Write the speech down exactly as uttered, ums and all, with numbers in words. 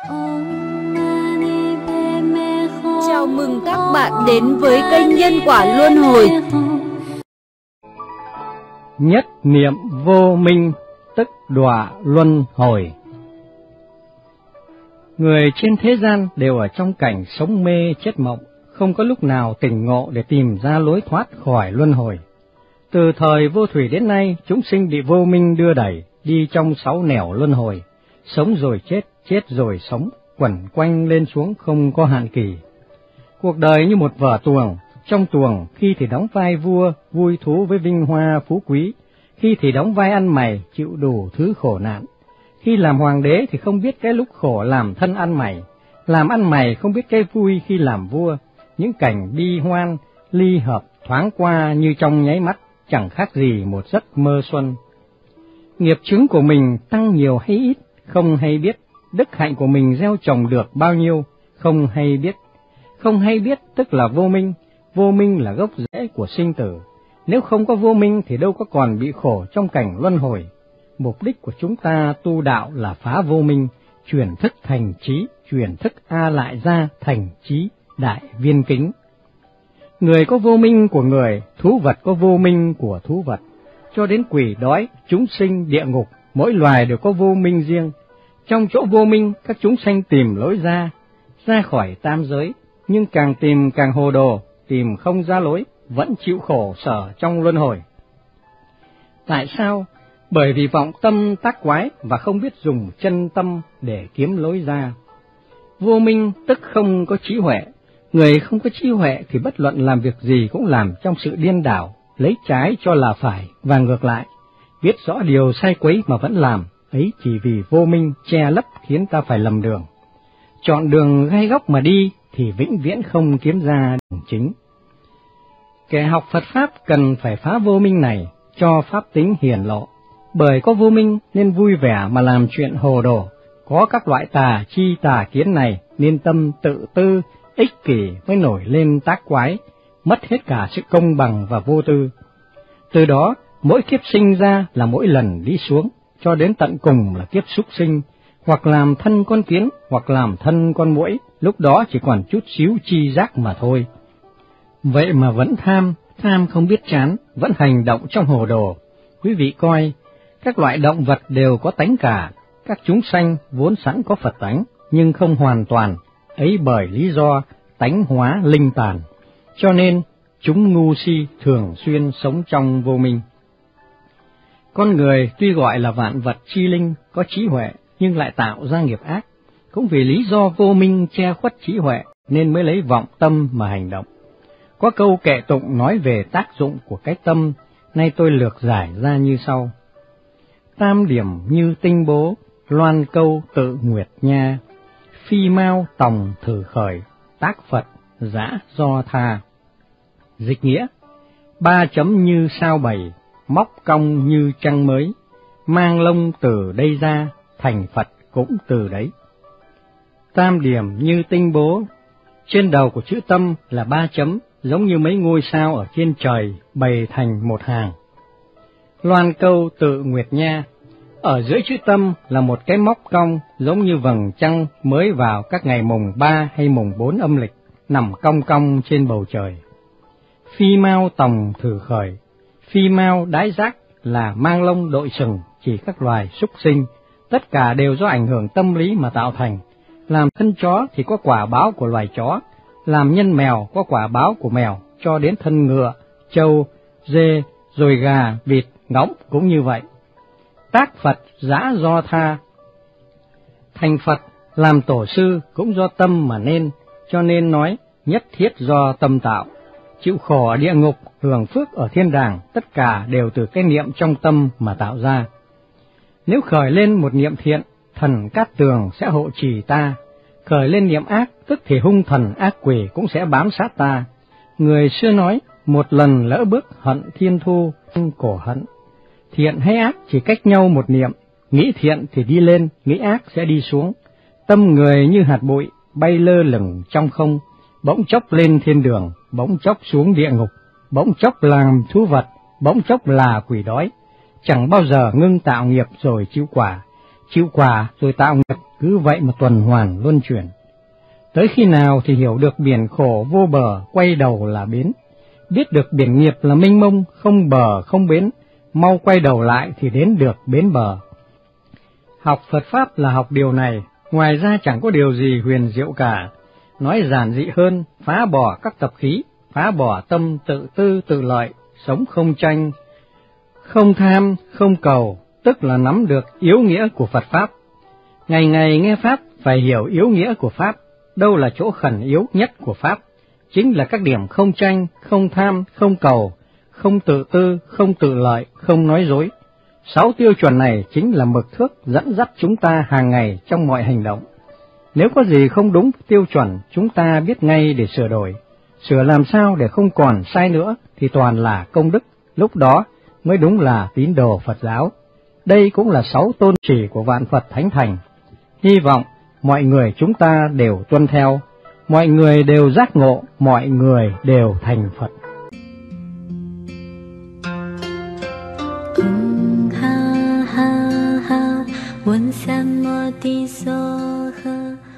Chào mừng các bạn đến với kênh Nhân Quả Luân Hồi. Nhất niệm vô minh tức đọa luân hồi. Người trên thế gian đều ở trong cảnh sống mê chết mộng, không có lúc nào tỉnh ngộ để tìm ra lối thoát khỏi luân hồi. Từ thời vô thủy đến nay, chúng sinh bị vô minh đưa đẩy, đi trong sáu nẻo luân hồi, sống rồi chết, chết rồi sống, quẩn quanh lên xuống không có hạn kỳ. Cuộc đời như một vở tuồng, trong tuồng khi thì đóng vai vua, vui thú với vinh hoa phú quý, khi thì đóng vai ăn mày, chịu đủ thứ khổ nạn. Khi làm hoàng đế thì không biết cái lúc khổ làm thân ăn mày, làm ăn mày không biết cái vui khi làm vua. Những cảnh bi hoan, ly hợp thoáng qua như trong nháy mắt, chẳng khác gì một giấc mơ xuân. Nghiệp chướng của mình tăng nhiều hay ít, không hay biết. Đức hạnh của mình gieo trồng được bao nhiêu, không hay biết. Không hay biết tức là vô minh, vô minh là gốc rễ của sinh tử. Nếu không có vô minh thì đâu có còn bị khổ trong cảnh luân hồi. Mục đích của chúng ta tu đạo là phá vô minh, chuyển thức thành trí, chuyển thức A lại gia thành trí đại viên kính. Người có vô minh của người, thú vật có vô minh của thú vật. Cho đến quỷ đói, chúng sinh, địa ngục, mỗi loài đều có vô minh riêng. Trong chỗ vô minh, các chúng sanh tìm lối ra, ra khỏi tam giới, nhưng càng tìm càng hồ đồ, tìm không ra lối, vẫn chịu khổ sở trong luân hồi. Tại sao? Bởi vì vọng tâm tác quái và không biết dùng chân tâm để kiếm lối ra. Vô minh tức không có trí huệ. Người không có trí huệ thì bất luận làm việc gì cũng làm trong sự điên đảo, lấy trái cho là phải và ngược lại. Biết rõ điều sai quấy mà vẫn làm, ấy chỉ vì vô minh che lấp khiến ta phải lầm đường. Chọn đường gai góc mà đi thì vĩnh viễn không kiếm ra đường chính. Kẻ học Phật Pháp cần phải phá vô minh này, cho pháp tính hiển lộ. Bởi có vô minh nên vui vẻ mà làm chuyện hồ đồ, có các loại tà chi tà kiến này nên tâm tự tư, ích kỷ mới nổi lên tác quái, mất hết cả sự công bằng và vô tư. Từ đó, mỗi kiếp sinh ra là mỗi lần đi xuống, cho đến tận cùng là kiếp súc sinh, hoặc làm thân con kiến, hoặc làm thân con muỗi, lúc đó chỉ còn chút xíu chi giác mà thôi. Vậy mà vẫn tham, tham không biết chán, vẫn hành động trong hồ đồ. Quý vị coi, các loại động vật đều có tánh cả, các chúng sanh vốn sẵn có Phật tánh, nhưng không hoàn toàn, ấy bởi lý do tánh hóa linh tàn. Cho nên, chúng ngu si thường xuyên sống trong vô minh. Con người tuy gọi là vạn vật chi linh, có trí huệ, nhưng lại tạo ra nghiệp ác. Cũng vì lý do vô minh che khuất trí huệ, nên mới lấy vọng tâm mà hành động. Có câu kệ tụng nói về tác dụng của cái tâm, nay tôi lược giải ra như sau. Tam điểm như tinh bố, loan câu tự nguyệt nha, phi mau tòng thử khởi, tác Phật giã do tha. Dịch nghĩa, ba chấm như sao bầy, móc cong như trăng mới, mang lông từ đây ra, thành Phật cũng từ đấy. Tam điểm như tinh bố, trên đầu của chữ tâm là ba chấm, giống như mấy ngôi sao ở trên trời bày thành một hàng. Loan câu tự nguyệt nha, ở dưới chữ tâm là một cái móc cong giống như vầng trăng mới vào các ngày mùng ba hay mùng bốn âm lịch, nằm cong cong trên bầu trời. Phi mau tòng thử khởi, phi mau đái giác là mang lông đội sừng, chỉ các loài súc sinh, tất cả đều do ảnh hưởng tâm lý mà tạo thành. Làm thân chó thì có quả báo của loài chó, làm nhân mèo có quả báo của mèo, cho đến thân ngựa, trâu, dê, rồi gà, vịt, ngỗng cũng như vậy. Tác Phật giã do tha, thành Phật làm tổ sư cũng do tâm mà nên, cho nên nói nhất thiết do tâm tạo. Chịu khổ ở địa ngục, hưởng phước ở thiên đàng, tất cả đều từ cái niệm trong tâm mà tạo ra. Nếu khởi lên một niệm thiện, thần Cát Tường sẽ hộ trì ta. Khởi lên niệm ác, tức thì hung thần ác quỷ cũng sẽ bám sát ta. Người xưa nói, một lần lỡ bước hận thiên thu, cổ hận. Thiện hay ác chỉ cách nhau một niệm, nghĩ thiện thì đi lên, nghĩ ác sẽ đi xuống. Tâm người như hạt bụi, bay lơ lửng trong không, bỗng chốc lên thiên đường, bỗng chốc xuống địa ngục, bỗng chốc làm thú vật, bỗng chốc là quỷ đói. Chẳng bao giờ ngưng tạo nghiệp rồi chịu quả, chịu quả rồi tạo nghiệp, cứ vậy mà tuần hoàn luân chuyển. Tới khi nào thì hiểu được biển khổ vô bờ, quay đầu là bến, biết được biển nghiệp là mênh mông, không bờ không bến, mau quay đầu lại thì đến được bến bờ. Học Phật Pháp là học điều này, ngoài ra chẳng có điều gì huyền diệu cả. Nói giản dị hơn, phá bỏ các tập khí, phá bỏ tâm tự tư tự lợi, sống không tranh, không tham, không cầu, tức là nắm được yếu nghĩa của Phật Pháp. Ngày ngày nghe Pháp phải hiểu yếu nghĩa của Pháp, đâu là chỗ khẩn yếu nhất của Pháp, chính là các điểm không tranh, không tham, không cầu, không tự tư, không tự lợi, không nói dối. Sáu tiêu chuẩn này chính là mực thước dẫn dắt chúng ta hàng ngày trong mọi hành động. Nếu có gì không đúng tiêu chuẩn, chúng ta biết ngay để sửa đổi. Sửa làm sao để không còn sai nữa thì toàn là công đức, lúc đó mới đúng là tín đồ Phật giáo. Đây cũng là sáu tôn chỉ của vạn Phật Thánh Thành. Hy vọng mọi người chúng ta đều tuân theo, mọi người đều giác ngộ, mọi người đều thành Phật. ha ha ha, 闻三摩地所呵。